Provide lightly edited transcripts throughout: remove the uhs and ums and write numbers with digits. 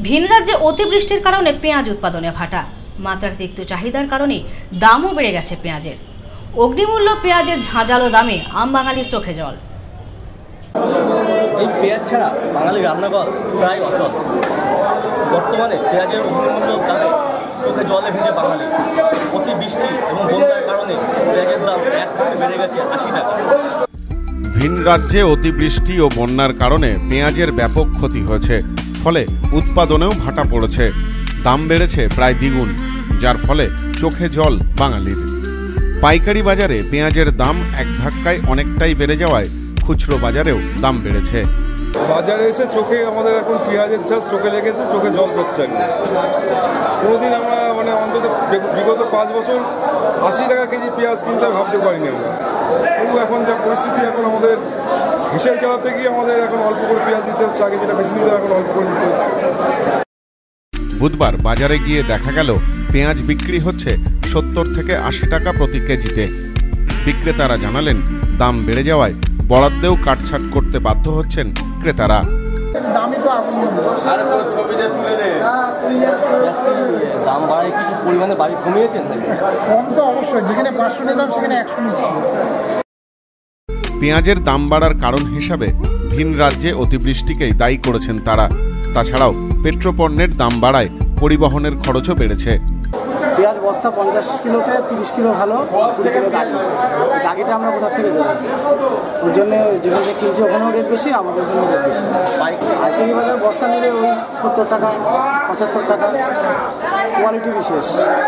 ভিন রাজ্যে অতিবৃষ্টির কারণে পেঁয়াজ উৎপাদনে ভাটা। মাত্রাতিরিক্ত চাহিদার কারণে দামও বেড়ে গেছে পেঁয়াজের। অগ্নিমূল্য পেঁয়াজের ঝাঁঝালো দামে আম বাঙালির চোখে জল। এই পেঁয়াজ ছাড়া বাঙালির রান্নাঘর প্রায় অচল। বর্তমানে পেঁয়াজের অগ্নিমূল্য দামে চোখে জলে ভেজে বাঙালি। অতিবৃষ্টি এবং বন্যার কারণে পেঁয়াজের দাম এক ধাপে বেড়ে গেছে ৮০ টাকা। ভিন রাজ্যে অতিবৃষ্টি ও বন্যার কারণে পেঁয়াজের ব্যাপক ক্ষতি হয়েছে, ফলে উৎপাদনেও ভাটা পড়েছে। দাম বেড়েছে প্রায় দ্বিগুণ, যার ফলে চোখে জল বাঙালির। পাইকারি বাজারে পেঁয়াজের দাম এক ধাক্কায় অনেকটাই বেড়ে যাওয়ায় খুচরো বাজারেও দাম বেড়েছে। বাজারে এসে চোখে আমাদের এখন পেঁয়াজের চাষ চোখে লেগেছে, চোখে জল পড়ছে। কোনোদিন আমরা অন্তত বিগত ৫ বছর ৮০ টাকা কেজি পেঁয়াজ কিনতে ভাবতে পারিনি আমরা। তবু এখন যা পরিস্থিতি, এখন আমাদের হিসেব চালাতে গিয়ে আমাদের এখন অল্প করে পেঁয়াজ নিতে হচ্ছে, আগে যেটা বেশি নিতে এখন অল্প করে নিতে হচ্ছে। বুধবার বাজারে গিয়ে দেখা গেল পেঁয়াজ বিক্রি হচ্ছে ৭০ থেকে ৮০ টাকা প্রতি কেজিতে। বিক্রেতারা জানালেন, দাম বেড়ে যাওয়ায় বরাদ্দেও কাটছাট করতে বাধ্য হচ্ছেন ক্রেতারা। দামই তো দাম বাড়ায় কিছু পরিমাণে বাড়ি কমিয়েছেন? কম তো অবশ্যই, যেখানে ৫০০ নিতাম সেখানে ১০০ নিচ্ছি। পেঁয়াজের দাম বাড়ার কারণ হিসাবে ভিন রাজ্যে অতিবৃষ্টিকেই দায়ী করেছেন তারা। তাছাড়াও পেট্রোপণ্যের দাম বাড়ায় পরিবহনের খরচও বেড়েছে। পেঁয়াজ বস্তা ৫০ কিলোতে ৩০ কিলো ভালো, ২০ কিলো দাগি। দাগিটা আমরা কোথা থেকে দেবো? ওই জন্য যেখানে কিনছি ওখানেও রেট বেশি, আমাদের ওখানেও রেট বেশি। পাইকারি বাজার বস্তা নিলে ওই ৭০ টাকা ৭৫ টাকা, কোয়ালিটি বিশেষ।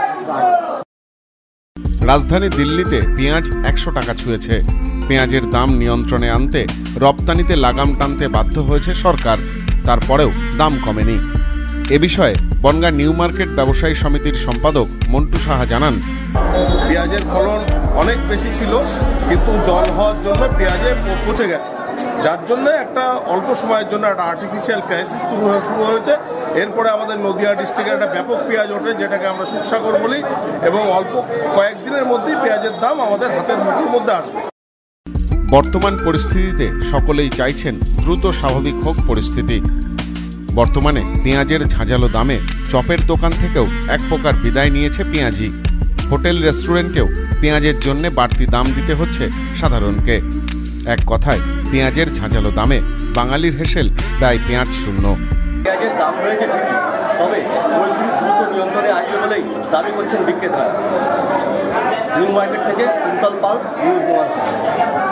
রাজধানী দিল্লিতে পেঁয়াজ ১০০ টাকা ছুঁয়েছে। পেঁয়াজের দাম নিয়ন্ত্রণে আনতে রপ্তানিতে লাগাম টানতে বাধ্য হয়েছে সরকার, তারপরেও দাম কমেনি। এ বিষয়ে বনগাঁ নিউ মার্কেট ব্যবসায়ী সমিতির সম্পাদক মন্টু সাহা জানান, পেঁয়াজের ফলন অনেক বেশি ছিল, কিন্তু জল হওয়ার জন্য পেঁয়াজে পচে গেছে, যার জন্য একটা অল্প সময়ের জন্য একটা আর্টিফিশিয়াল ক্রাইসিস শুরু হয়েছে। এরপরে আমাদের নদিয়া ডিস্ট্রিক্টে একটা ব্যাপক পেঁয়াজ ওঠে, যেটাকে আমরা সুখসাগর বলি, এবং অল্প কয়েকদিনের মধ্যেই পেঁয়াজের দাম আমাদের হাতের মুঠোর মধ্যে আসবে। বর্তমান পরিস্থিতিতে সকলেই চাইছেন দ্রুত স্বাভাবিক হোক পরিস্থিতি। বর্তমানে পেঁয়াজের ঝাঁঝালো দামে চপের দোকান থেকেও এক প্রকার বিদায় নিয়েছে পেঁয়াজি। হোটেল রেস্টুরেন্টেও পেঁয়াজের জন্য বাড়তি দাম দিতে হচ্ছে সাধারণকে। এক কথায় পেঁয়াজের ঝাঁঝালো দামে বাঙালির হেসেল প্রায় পেঁয়াজ শূন্য। পেঁয়াজের দাম রয়েছে ঠিকই, তবে পরিস্থিতি দ্রুত নিয়ন্ত্রণে আসবে বলেই দাবি করছেন বিক্রেতারা। নিউ মার্কেট থেকে কুন্তল পাল, নিউজ 1।